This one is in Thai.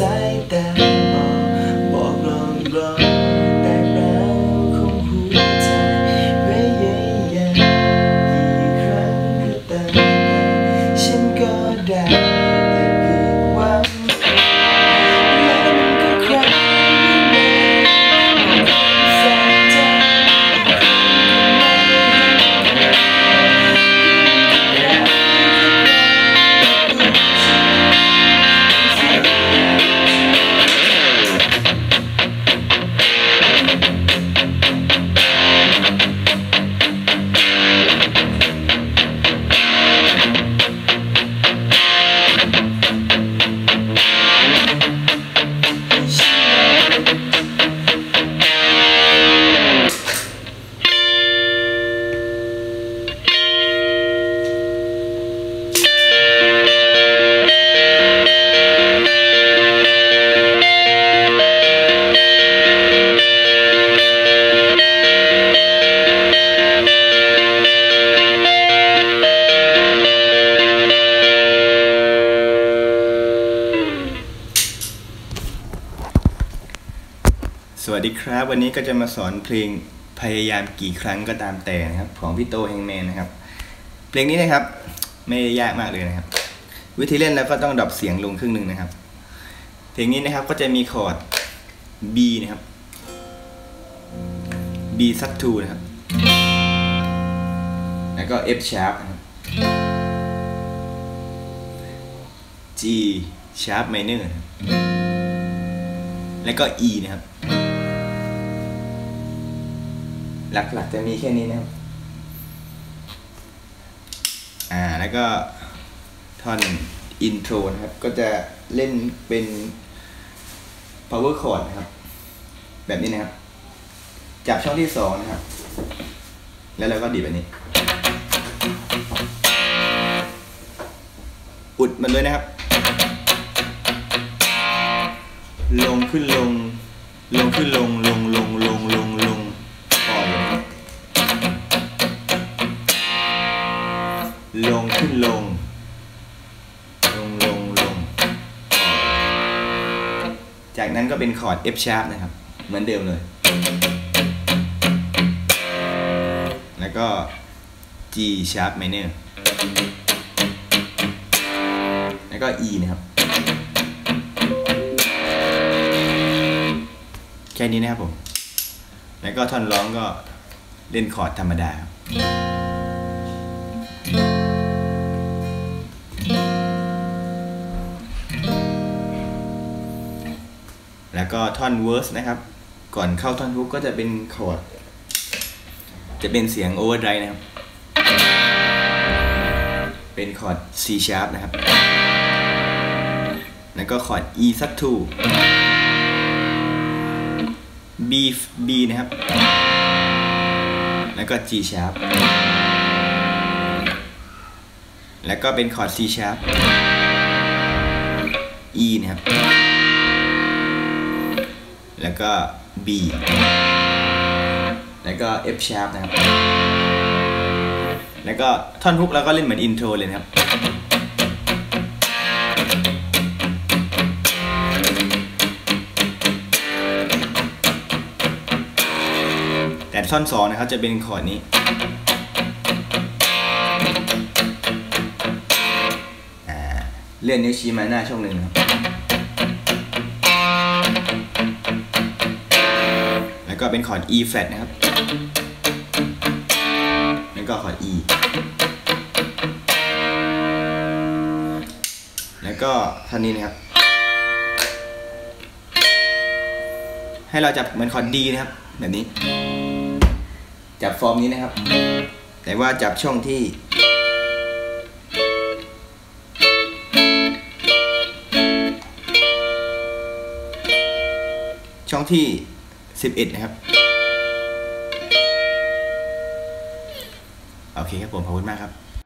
ายตามองบอกลองแต่เราคงหัวใจพยายามกี่ครั้งก็ตามฉันก็ได้แต่เพียงหวังแล้วมันก็ครั้งสวัสดีครับวันนี้ก็จะมาสอนเพลงพยายามกี่ครั้งก็ตามแต่นะครับของพี่โตแฮงแมนนะครับเพลงนี้นะครับไม่ยากมากเลยนะครับวิธีเล่นแล้วก็ต้องดรอปเสียงลงครึ่งหนึ่งนะครับเพลงนี้นะครับก็จะมีคอร์ด B นะครับ B sub 2นะครับแล้วก็ F sharp นะครับ G sharp minor นะครับแล้วก็ E นะครับหลักๆจะมีแค่นี้นะครับแล้วก็ท่อนอินโทรนะครับก็จะเล่นเป็น power chord นะครับแบบนี้นะครับจับช่องที่2นะครับแล้วเราก็ดีดแบบนี้อุดมันเลยนะครับลงขึ้นลงลงขึ้นลงลงลงลงลงลงปล่อยลงขึ้นลงลงลงลงจากนั้นก็เป็นคอร์ด F sharp นะครับเหมือนเดิมเลยแล้วก็ G sharp minor แล้วก็ E นะครับแค่นี้นะครับผมแล้วก็ท่อนร้องก็เล่นคอร์ดธรรมดาครับแล้วก็ท่อนเวิร์สนะครับก่อนเข้าท่อนฮุกก็จะเป็นคอร์ดจะเป็นเสียงโอเวอร์ไดรฟ์นะครับเป็นคอร์ด C sharp นะครับแล้วก็คอร์ด E sub 2 B นะครับแล้วก็ G sharp แล้วก็เป็นคอร์ด C sharp E นะครับแล้วก็ B แล้วก็ F sharp นะครับแล้วก็ท่อนฮุกเราก็เล่นเหมือนอินโทรเลยนะครับแต่ท่อน2นะครับจะเป็นคอร์ดนี้เลื่อนนิ้วชี้มาหน้าช่องหนึ่งครับแล้วก็เป็นคอร์ด E flat นะครับแล้วก็คอร์ด E แล้วก็ท่อนนี้นะครับให้เราจับเหมือนคอร์ด D นะครับแบบนี้จับฟอร์มนี้นะครับแต่ว่าจับช่องที่11นะครับโอเคครับผมขอบคุณมากครับ